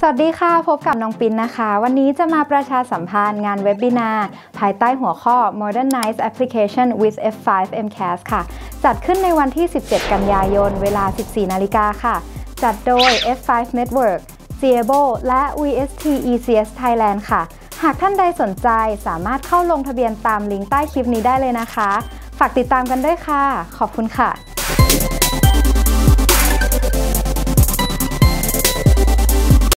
วัสดีค่ะพบกับน้องปินนะคะวันนี้จะมาประชาสัมพันธ์งานเว็บบินาร์ภายใต้หัวข้อ Modernize Application with F5 MCAS ค่ะจัดขึ้นในวันที่ 17 กันยายนเวลา 14 นาฬิกาค่ะจัดโดย F5 Network Ciebo และ VST ECS Thailand ค่ะหากท่านใดสนใจสามารถเข้าลงทะเบียนตามลิงก์ใต้คลิปนี้ได้เลยนะคะฝากติดตามกันด้วยค่ะขอบคุณค่ะ